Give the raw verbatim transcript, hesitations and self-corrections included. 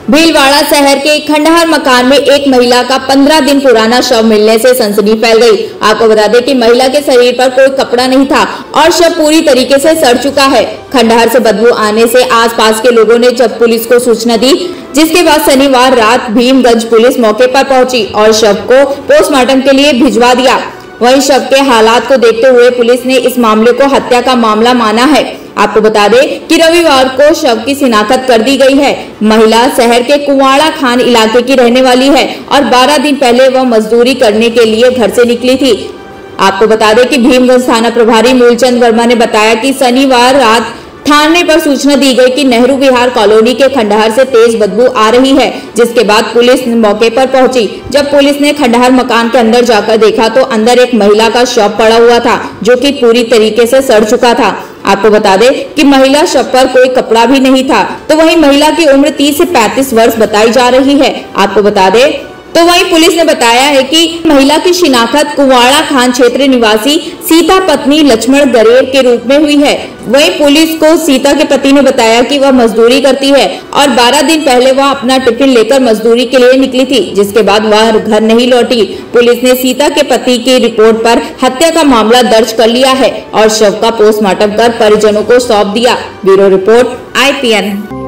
भीलवाड़ा शहर के खंडहर मकान में एक महिला का पंद्रह दिन पुराना शव मिलने से सनसनी फैल गई। आपको बता दें कि महिला के शरीर पर कोई कपड़ा नहीं था और शव पूरी तरीके से सड़ चुका है। खंडहर से बदबू आने से आसपास के लोगों ने जब पुलिस को सूचना दी, जिसके बाद शनिवार रात भीमगंज पुलिस मौके पर पहुंची और शव को पोस्टमार्टम के लिए भिजवा दिया। वहीं शव के हालात को देखते हुए पुलिस ने इस मामले को हत्या का मामला माना है। आपको बता दें कि रविवार को शव की शिनाख्त कर दी गई है। महिला शहर के कुवाड़ा खान इलाके की रहने वाली है और बारह दिन पहले वह मजदूरी करने के लिए घर से निकली थी। आपको बता दें कि भीमगंज थाना प्रभारी मूलचंद वर्मा ने बताया कि शनिवार रात थाने पर सूचना दी गई कि नेहरू विहार कॉलोनी के खंडहर से तेज बदबू आ रही है, जिसके बाद पुलिस मौके पर पहुंची। जब पुलिस ने खंडहर मकान के अंदर जाकर देखा तो अंदर एक महिला का शव पड़ा हुआ था, जो कि पूरी तरीके से सड़ चुका था। आपको बता दें कि महिला शव पर कोई कपड़ा भी नहीं था। तो वहीं महिला की उम्र तीस से पैंतीस वर्ष बताई जा रही है। आपको बता दें तो वहीं पुलिस ने बताया है कि महिला की शिनाख्त कुवाड़ा खान क्षेत्र निवासी सीता पत्नी लक्ष्मण गरेर के रूप में हुई है। वहीं पुलिस को सीता के पति ने बताया कि वह मजदूरी करती है और बारह दिन पहले वह अपना टिफिन लेकर मजदूरी के लिए निकली थी, जिसके बाद वह घर नहीं लौटी। पुलिस ने सीता के पति की रिपोर्ट पर हत्या का मामला दर्ज कर लिया है और शव का पोस्टमार्टम कर परिजनों को सौंप दिया। Bureau report I P N.